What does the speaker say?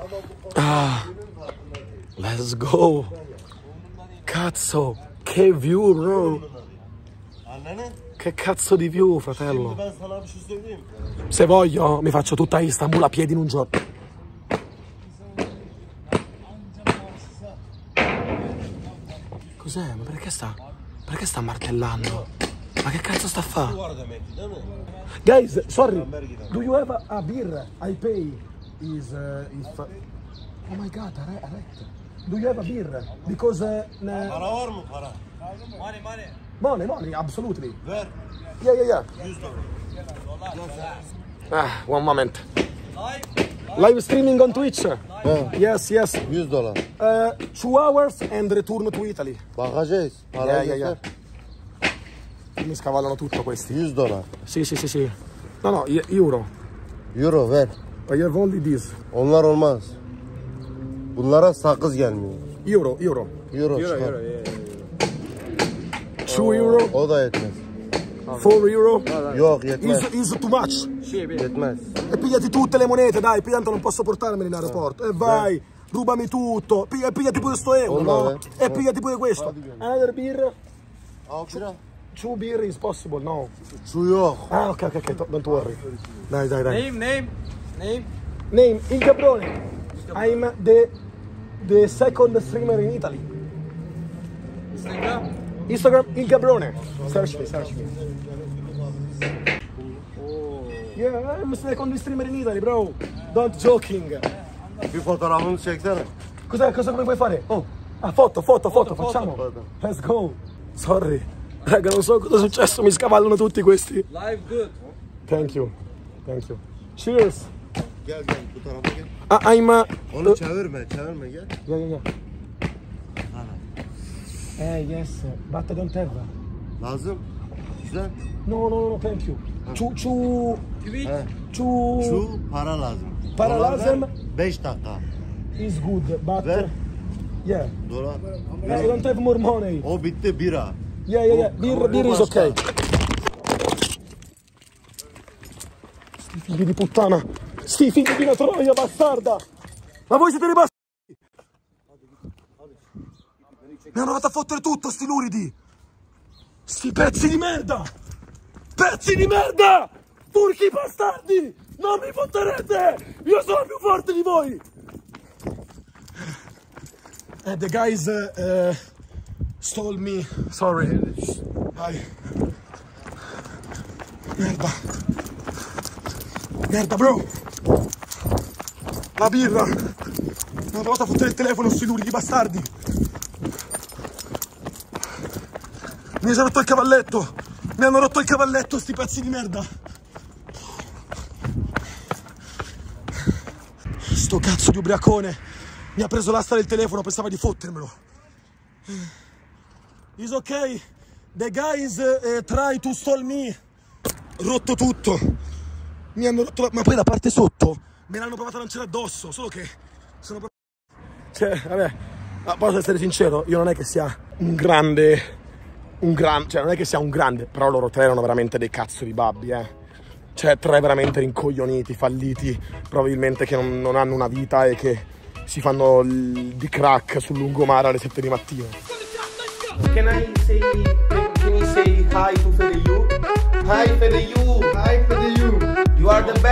Let's go. Cazzo, che view, bro. Che cazzo di view, fratello. Se voglio, mi faccio tutta Istanbul a piedi in un giorno. Cos'è? Ma perché sta martellando? Ma che cazzo sta a fare? Guys, sorry. Do you have a beer? I pay. Oh my god, arrête. Do you have a beer? Because Para var mı para? money, absolutely. Ver. Yeah. One moment. Live streaming on Twitch. Yes. $100. 2 hours and return to Italy. Bakacağız. Parayı Yeah. Mi scavallano tutto questi. $100. Sì. No, euro. Euro ver. I have only this. Onlar olmaz. Bunlara sakız gelmiyor. Euro. Euro çıkar. 2 euro. O da yetmez. 4 euro. Yok yetmez. Is too much. Yetmez. E pigliati tutte le monete, dai, tanto non posso portarmeli in aeroporto. E vai, rubami tutto. Pigliati pure sto euro, no? E pigliati pure questo. Another beer. Two beer is possible, no? Su yok. Ok, don't worry. Dai. Name. Il Gabrone. I'm the second streamer in Italy. Instagram, Il Gabrone. Search me. Yeah, I'm the second streamer in Italy, bro. Don't joking. Bir fotoğrafını çeksene. Cosa come puoi fare? Foto, facciamo. Let's go. Sorry. Raga, non so cosa è successo, mi scavallano tutti questi. Live good. Thank you. Cheers. Gel bu tarafa gel. I'm Onu çevirme gel. Yeah. Yes, but I don't have. Lazım. Güzel. No, thank you. Şu para lazım. Para Dolar lazım. ver, 5 dakika. Is good, but Ver. Yeah. Dolar. I don't have more money. O bitti bira. Yeah. Beer is okay. Sti figli di puttana. Sti figli di una troia bastarda. Ma voi siete dei bastardi. Mi hanno fatto a fottere tutto, sti luridi. Sti pezzi di merda. Turchi bastardi. Non mi fotterete. Io sono più forte di voi. The guys stole me. Sorry. Vai. Merda, bro. La birra. Mi hanno provato a fottere il telefono, sti luridi bastardi. Mi hanno rotto il cavalletto, sti pezzi di merda. Sto cazzo di ubriacone mi ha preso l'asta del telefono, pensava di fottermelo. It's ok. The guys try to stall me. Rotto tutto. Mi hanno rotto ma poi la parte sotto me l'hanno provato a lanciare addosso, solo che sono proprio... Cioè, vabbè, ma posso essere sincero, io non è che sia un grande, però loro tre erano veramente dei cazzo di babbi, Cioè, tre veramente rincoglioniti, falliti, probabilmente che non hanno una vita e che si fanno di crack sul lungomare alle 7 di mattina. Can you say hi to Fede You? Hi Fede You! You are the